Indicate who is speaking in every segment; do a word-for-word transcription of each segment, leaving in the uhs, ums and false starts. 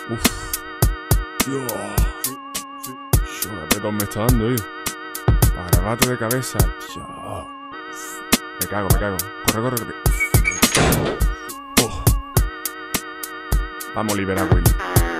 Speaker 1: Uf. Dios. Yo, qué apretón me está dando, tío. Arrebato de cabeza. Dios. Me cago, me cago. Corre, corre, corre. Uf. Vamos a liberar, Willy.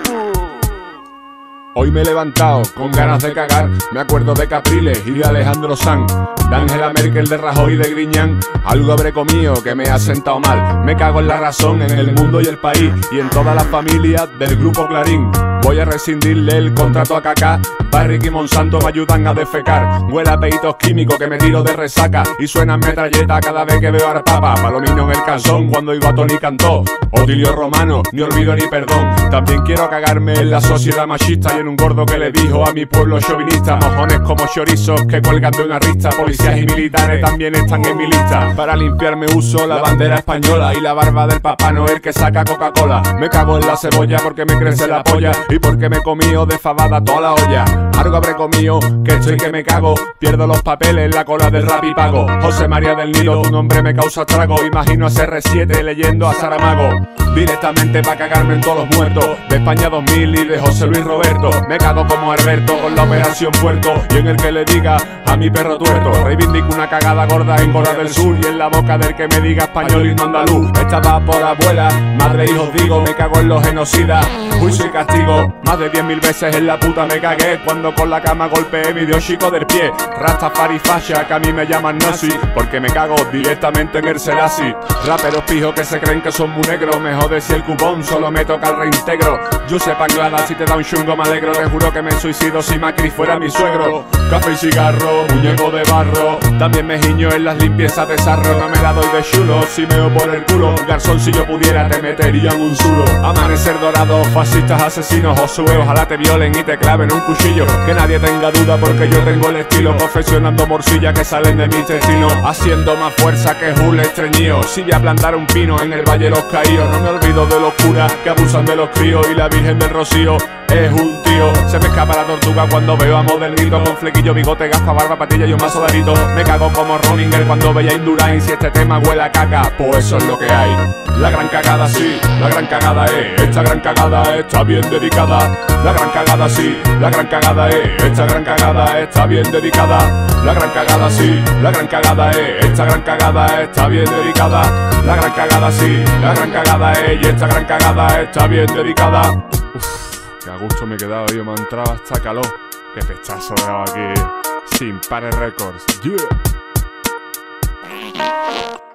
Speaker 1: Hoy me he levantado con ganas de cagar. Me acuerdo de Capriles y de Alejandro Sanz, de Angela Merkel, de Rajoy y de Griñán. Algo habré comido que me ha sentado mal. Me cago en la razón, en el mundo y el país, y en todas las familias del grupo Clarín. Voy a rescindirle el contrato a Kaká. Barrick y Monsanto me ayudan a defecar. Huele a peitos químicos que me tiro de resaca. Y suena metralleta cada vez que veo al Papa. Palomino en el calzón cuando oigo a Tony Cantó. Otilio Romano, ni olvido ni perdón. También quiero cagarme en la sociedad machista y en un gordo que le dijo a mi pueblo chauvinista. Mojones como chorizos que cuelgan de una rista. Policías y militares también están en mi lista. Para limpiarme uso la bandera española y la barba del Papá Noel que saca Coca-Cola. Me cago en la cebolla porque me crece la polla y porque me he comido de fabada toda la olla. Algo habré comido, que estoy que me cago. Pierdo los papeles en la cola del rap y pago. José María del Nilo, tu nombre me causa trago. Imagino a C R siete leyendo a Saramago. Directamente pa' cagarme en todos los muertos de España dos mil y de José Luis Roberto. Me cago como Alberto con la operación Puerto, y en el que le diga a mi perro tuerto. Reivindico una cagada gorda en Corea del Sur y en la boca del que me diga español y no andaluz. Estaba por abuela, madre e hijos digo. Me cago en los genocidas, juicio y castigo. Más de diez mil veces en la puta me cagué cuando con la cama golpeé mi dios chico del pie. Rastafari fascia, que a mí me llaman nazi porque me cago directamente en el Selassie. Raperos pijos que se creen que son muy negros. Me jode si el cupón solo me toca el reintegro. Yo sé Anglada, si te da un chungo me alegro. Te juro que me suicido si Macri fuera mi suegro. Café y cigarro, muñeco de barro. También me giño en las limpiezas de sarro. No me la doy de chulo si meo por el culo. Garzón, si yo pudiera te metería en un zulo. Amanecer dorado, fascistas asesinos. Josué, ojalá te violen y te claven un cuchillo. Que nadie tenga duda porque yo tengo el estilo. Confeccionando morcillas que salen de mi intestino. Haciendo más fuerza que Jule estreñido. Si voy a plantar un pino en el Valle de los Caídos. No me olvido de los curas que abusan de los críos. Y la Virgen del Rocío es un tío. Se me escapa la tortuga cuando veo a Modernito. Con flequillo, bigote, gafa, barba, patilla y un mazo de arito. Me cago como Roninger cuando veía Indurain. Si este tema huele a caca, pues eso es lo que hay. La gran cagada sí, la gran cagada es. Esta gran cagada está bien dedicada. La gran cagada sí, la gran cagada es. Esta gran cagada está bien dedicada. La gran cagada sí, la gran cagada es. Esta gran cagada está bien dedicada. La gran cagada sí, la gran cagada es. Y esta gran cagada está bien dedicada. Uf, qué a gusto me he quedado, tío. Me ha entrado hasta calor. Qué pechazo he dado aquí. Sin Pares Records. Yeah.